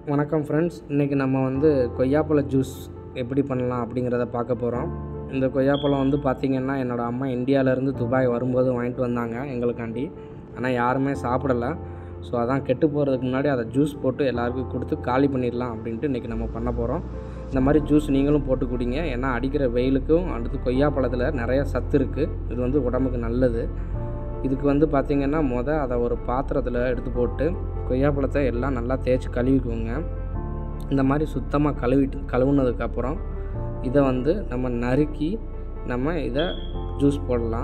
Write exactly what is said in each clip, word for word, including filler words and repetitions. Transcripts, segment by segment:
வணக்கம் ஃப்ரெண்ட்ஸ், இன்றைக்கி நம்ம வந்து கொய்யாப்பழ ஜூஸ் எப்படி பண்ணலாம் அப்படிங்கிறத பார்க்க போகிறோம். இந்த கொய்யாப்பழம் வந்து பார்த்திங்கன்னா என்னோடய அம்மா இந்தியாவிலேருந்து துபாய் வரும்போது வாங்கிட்டு வந்தாங்க எங்களுக்காண்டி. ஆனால் யாருமே சாப்பிடலை. ஸோ அதான் கெட்டு போகிறதுக்கு முன்னாடி அதை ஜூஸ் போட்டு எல்லாருக்கும் கொடுத்து காலி பண்ணிடலாம் அப்படின்ட்டு இன்றைக்கி நம்ம பண்ண போகிறோம். இந்த மாதிரி ஜூஸ் நீங்களும் போட்டு குடிங்க. ஏன்னா அடிக்கிற வெயிலுக்கும் அடுத்து கொய்யாப்பழத்தில் நிறையா சத்து இருக்குது. இது வந்து உடம்புக்கு நல்லது. இதுக்கு வந்து பார்த்திங்கன்னா மொதல் அதை ஒரு பாத்திரத்தில் எடுத்து போட்டு கொய்யாப்பழத்தை எல்லாம் நல்லா தேய்ச்சி கழுவிக்குவோங்க. இந்த மாதிரி சுத்தமாக கழுவிட்டு கழுவுனதுக்கப்புறம் இதை வந்து நம்ம நறுக்கி நம்ம இதை ஜூஸ் போடலாம்.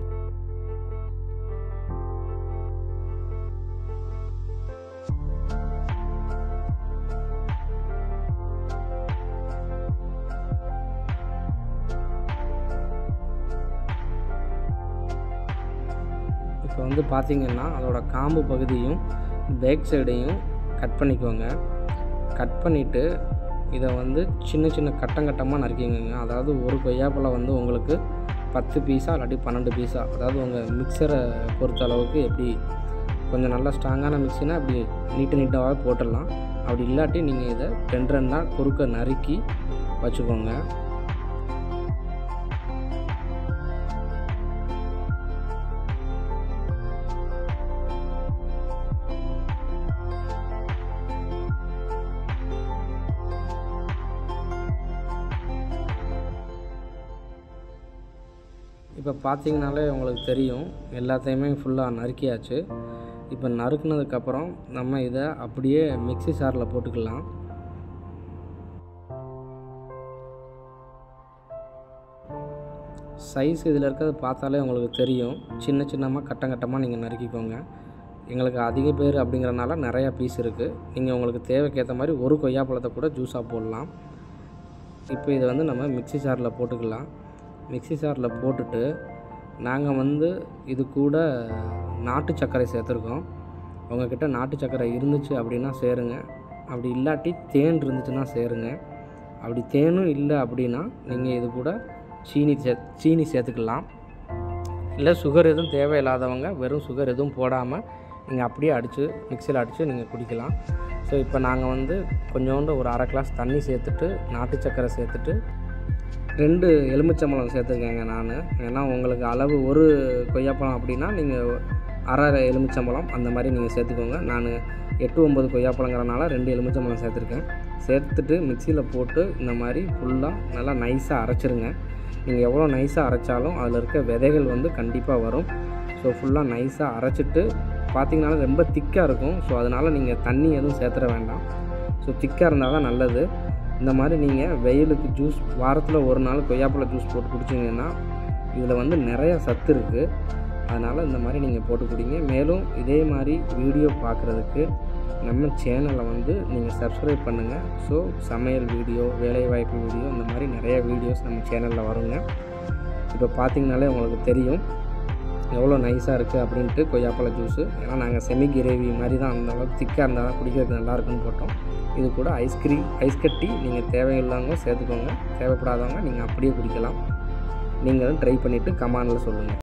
இப்போ வந்து பார்த்திங்கன்னா அதோட காம்பு பகுதியும் பேக் சைடையும் கட் பண்ணிக்கோங்க. கட் பண்ணிவிட்டு இதை வந்து சின்ன சின்ன கட்டங்கட்டமாக நறுக்கிங்க. அதாவது ஒரு கொய்யாப்பழம் வந்து உங்களுக்கு பத்து பீஸா இல்லாட்டி பன்னெண்டு பீஸா, அதாவது உங்கள் மிக்சரை பொறுத்த அளவுக்கு எப்படி கொஞ்சம் நல்லா ஸ்ட்ராங்கான மிக்சினா அப்படி நீட்டு நீட்டாகவே போட்டுடலாம். அப்படி இல்லாட்டி நீங்கள் இதை ரெண்டு ரெண்டாக குறுக்க நறுக்கி வச்சுக்கோங்க. இப்போ பார்த்திங்கனாலே உங்களுக்கு தெரியும், எல்லாத்தையுமே ஃபுல்லாக நறுக்கியாச்சு. இப்போ நறுக்குனதுக்கப்புறம் நம்ம இதை அப்படியே மிக்ஸி ஜாரில் போட்டுக்கலாம். சைஸ் இதில் இருக்கிறது பார்த்தாலே உங்களுக்கு தெரியும். சின்ன சின்னமாக கட்டம் கட்டமாக நீங்கள் நறுக்கிக்கோங்க. எங்களுக்கு அதிக பேர் அப்படிங்கிறனால நிறையா பீஸ் இருக்குது. நீங்கள் உங்களுக்கு தேவைக்கேற்ற மாதிரி ஒரு கொய்யாப்பழத்தை கூட ஜூஸாக போடலாம். இப்போ இதை வந்து நம்ம மிக்ஸி ஜாரில் போட்டுக்கலாம். மிக்ஸி ஜாரில் போட்டுட்டு நாங்கள் வந்து இது கூட நாட்டு சர்க்கரை சேர்த்துருக்கோம். உங்கள்கிட்ட நாட்டு சர்க்கரை இருந்துச்சு அப்படின்னா சேருங்க. அப்படி இல்லாட்டி தேன் இருந்துச்சுன்னா சேருங்க. அப்படி தேனும் இல்லை அப்படின்னா நீங்கள் இது கூட சீனி சே சீனி சேர்த்துக்கலாம். இல்லை சுகர் எதுவும் தேவையில்லாதவங்க வெறும் சுகர் எதுவும் போடாமல் நீங்கள் அப்படியே அடித்து மிக்சியில் அடித்து நீங்கள் குடிக்கலாம். ஸோ இப்போ நாங்கள் வந்து கொஞ்சோண்டு ஒரு அரை கிளாஸ் தண்ணி சேர்த்துட்டு நாட்டு சர்க்கரை சேர்த்துட்டு ரெண்டு எலுமிச்சம்பழம் சேர்த்துருக்கேங்க நான். ஏன்னா உங்களுக்கு அளவு ஒரு கொய்யாப்பழம் அப்படின்னா நீங்கள் அரை எலுமிச்சம்பழம் அந்த மாதிரி நீங்கள் சேர்த்துக்கோங்க. நான் எட்டு ஒம்பது கொய்யாப்பழங்கிறனால ரெண்டு எலுமிச்சம்பழம் சேர்த்துருக்கேன். சேர்த்துட்டு மிக்சியில் போட்டு இந்த மாதிரி ஃபுல்லாக நல்லா நைஸாக அரைச்சிருங்க. நீங்கள் எவ்வளோ நைஸாக அரைச்சாலும் அதில் இருக்க விதைகள் வந்து கண்டிப்பாக வரும். ஸோ ஃபுல்லாக நைஸாக அரைச்சிட்டு பார்த்திங்கனாலும் ரொம்ப திக்காக இருக்கும். ஸோ அதனால் நீங்கள் தண்ணி எதுவும் சேர்த்துட வேண்டாம். ஸோ திக்காக இருந்தால் தான் நல்லது. இந்த மாதிரி நீங்கள் வெயிலுக்கு ஜூஸ் வாரத்தில் ஒரு நாள் கொய்யாப்பழ ஜூஸ் போட்டு குடிச்சிங்கன்னா இதில் வந்து நிறையா சத்து இருக்குது. அதனால் இந்த மாதிரி நீங்கள் போட்டு குடிங்க. மேலும் இதே மாதிரி வீடியோ பார்க்குறதுக்கு நம்ம சேனலை வந்து நீங்கள் சப்ஸ்கிரைப் பண்ணுங்கள். ஸோ சமையல் வீடியோ, வேலைவாய்ப்பு வீடியோ, இந்த மாதிரி நிறைய வீடியோஸ் நம்ம சேனலில் வருங்க. இப்போ பார்த்திங்கனாலே உங்களுக்கு தெரியும் எவ்வளோ நைஸாக இருக்குது அப்படின்ட்டு கொய்யாப்பழ ஜூஸு. ஏன்னா நாங்கள் செமி கிரேவி மாதிரி தான், அந்த அளவுக்கு திக்காக இருந்தால் தான் குடிக்கிறதுக்கு நல்லாயிருக்குன்னு போட்டோம். இது கூட ஐஸ்கிரீம் ஐஸ் கட்டி நீங்கள் தேவையில்லாதவங்க சேர்த்துக்கோங்க. தேவைப்படாதவங்க நீங்கள் அப்படியே குடிக்கலாம். நீங்களும் ட்ரை பண்ணிவிட்டு கமெண்டில் சொல்லுங்கள்.